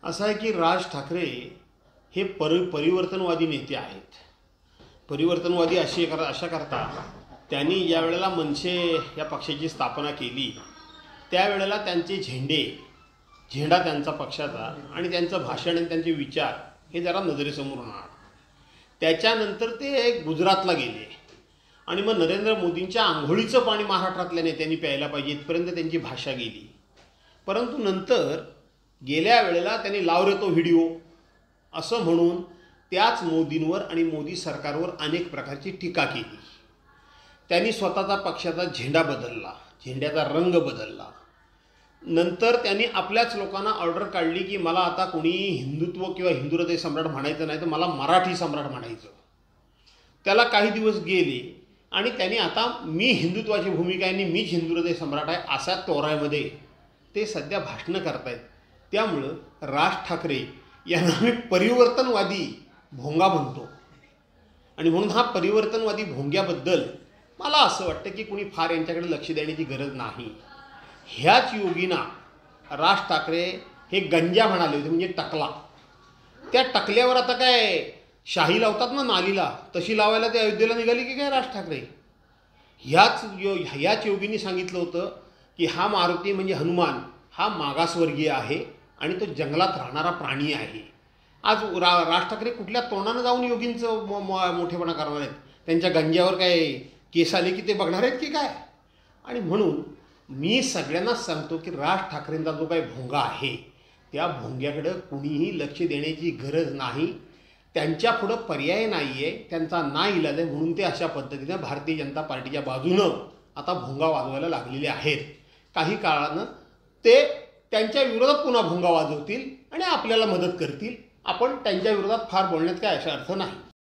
असं आहे की राज ठाकरे हे परिवर्तनवादी नेते आहेत. परिवर्तनवादी अशा करता त्यांनी ज्या वेळेला मनसे या पक्षाची स्थापना केली त्यावेळेला त्यांचे झेंडा त्यांचा पक्षाचा आणि त्यांचं भाषण आणि त्यांचे विचार हे जरा नजरेसमोर आणा. त्याच्यानंतर ते गुजरातला गेले आणि मग नरेंद्र मोदींच्या आंघोळीचं पाणी महाराष्ट्रातल्या नेत्यांनी प्यायला पाहिजे इथपर्यंत त्यांची भाषा गेली. परंतु नंतर गेल्या वेळेला त्यांनी लाव रे तो व्हिडिओ असं म्हणून त्याच मोदींवर आणि मोदी सरकारवर अनेक प्रकारची टीका केली. त्यांनी स्वतःचा पक्षाचा झेंडा बदलला, झेंड्याचा रंग बदलला. नंतर त्यांनी आपल्याच लोकांना ऑर्डर काढली की मला आता कोणी हिंदुत्व किंवा हिंदुहृदय सम्राट म्हणायचं नाही तर मला मराठी सम्राट म्हणायचं. त्याला काही दिवस गेले आणि त्यांनी आता मी हिंदुत्वाची भूमिका आहे आणि मीच हिंदुहृदय सम्राट आहे अशा तोऱ्यामध्ये ते सध्या भाषणं करतायत. त्यामुळं राज ठाकरे यांना मी परिवर्तनवादी भोंगा म्हणतो आणि म्हणून हा परिवर्तनवादी भोंग्याबद्दल मला असं वाटतं की कुणी फार यांच्याकडे लक्ष देण्याची गरज नाही. ह्याच योगीना राज ठाकरे हे गंजा म्हणाले होते म्हणजे टकला. त्या टकल्यावर आता काय शाही लावतात ना नालीला तशी लावायला ते अयोध्येला निघाली की काय राज ठाकरे. ह्याच योगींनी सांगितलं होतं की हा मारुती म्हणजे हनुमान हा मागासवर्गीय आहे आणि तो जंगलात राहणारा प्राणी आहे. आज राज ठाकरे कुठल्या तोंडानं जाऊन योगींचं मोठेपणा करणार आहेत. त्यांच्या गंजावर काय केस आले की ते बघणार आहेत की काय. आणि म्हणून मी सगळ्यांनाच सांगतो की राज ठाकरेंचा जो काही भोंगा आहे त्या भोंग्याकडं कुणीही लक्ष देण्याची गरज नाही. त्यांच्यापुढं पर्याय नाही आहे, त्यांचा नाईलाज आहे. म्हणून ते अशा पद्धतीनं भारतीय जनता पार्टीच्या बाजूनं आता भोंगा वाजवायला लागलेले आहेत. काही काळानं ते त्यांच्या विरोधात पुन्हा भोंगा वाजवतील आणि आपल्याला मदत करतील. आपण त्यांच्या विरोधात फार बोलण्यात काय असा अर्थ नाही.